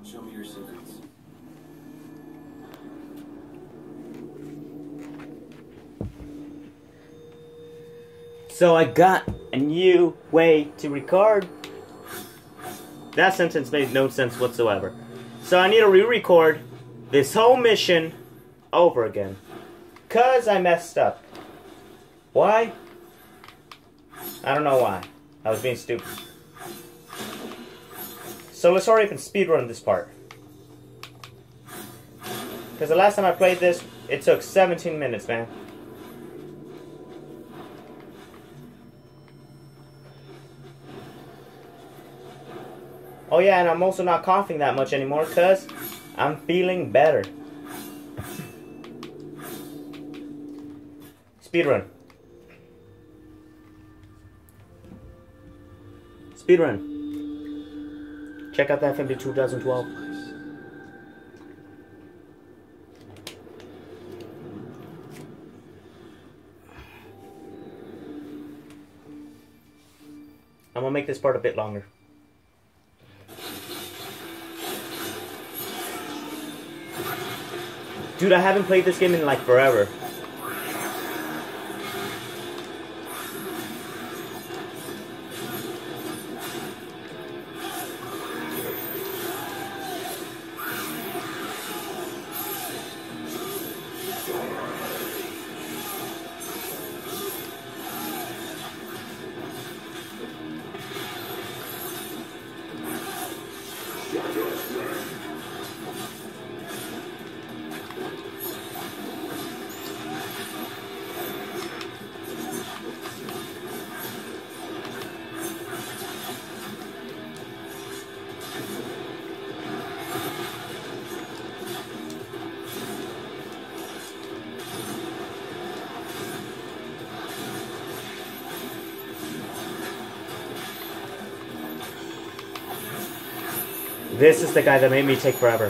Show me your secrets. So I got a new way to record. That sentence made no sense whatsoever. So I need to re-record this whole mission over again. 'Cause I messed up. Why? I don't know why. I was being stupid. So let's hurry up and speedrun this part. Because the last time I played this, it took 17 minutes, man. Oh yeah, and I'm also not coughing that much anymore because I'm feeling better. Speedrun. Speedrun. Check out that film 2012. I'm gonna make this part a bit longer. Dude, I haven't played this game in like forever. This is the guy that made me take forever.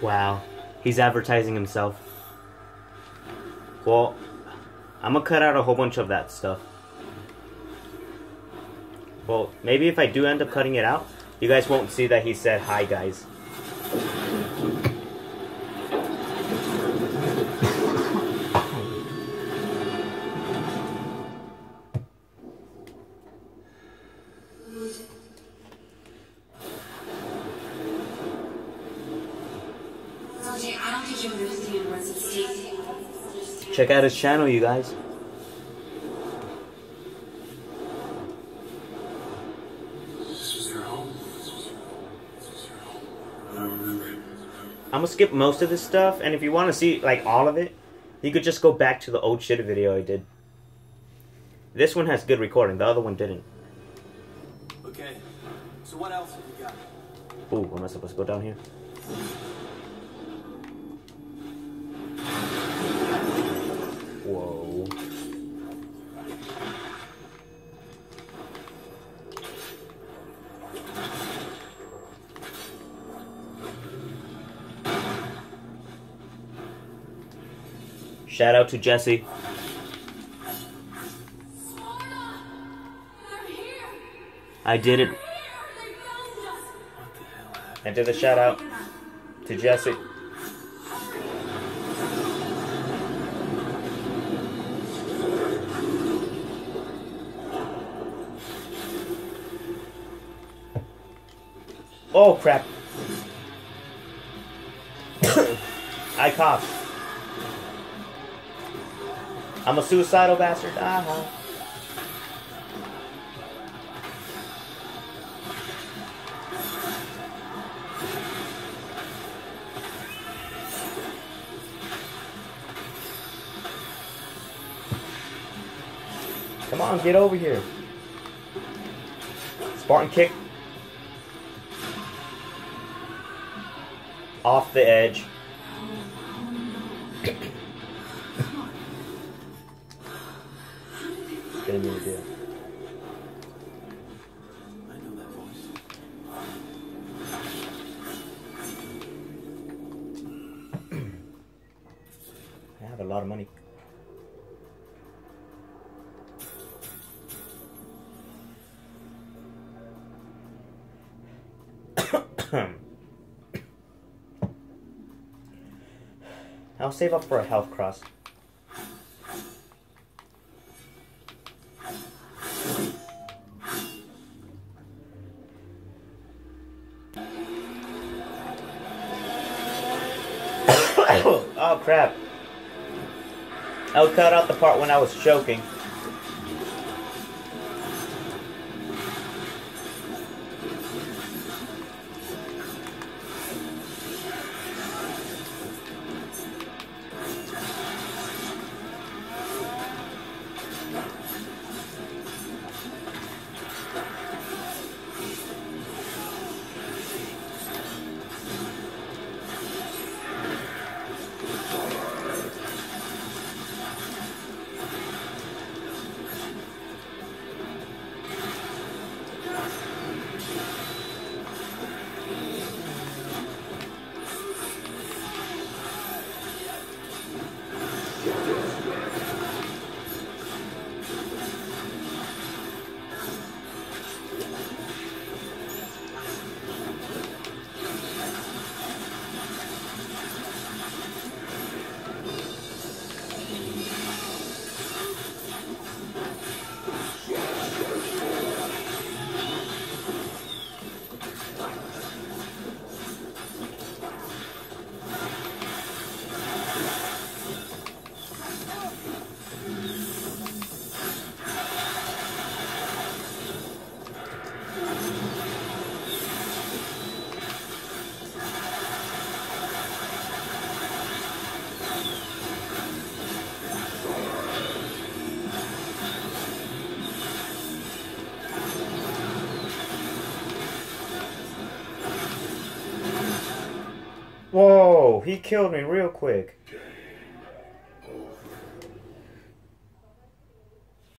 Wow. He's advertising himself. Well, I'm gonna cut out a whole bunch of that stuff. Well, maybe if I do end up cutting it out, you guys won't see that he said, "Hi, guys." Check out his channel, you guys. I'm gonna skip most of this stuff, and if you want to see like all of it, you could just go back to the old shit video I did. This one has good recording, the other one didn't. Okay, so what else have you got? Ooh, am I supposed to go down here? Whoa. Shout out to Jesse. I did it. I did a shout out to Jesse. Oh crap. I coughed. I'm a suicidal bastard. Come on, get over here. Spartan kick. Off the edge. Didn't mean to do it. I know that voice. I have a lot of money. I'll save up for a health cross. Oh crap. I'll cut out the part when I was choking. Whoa, he killed me real quick.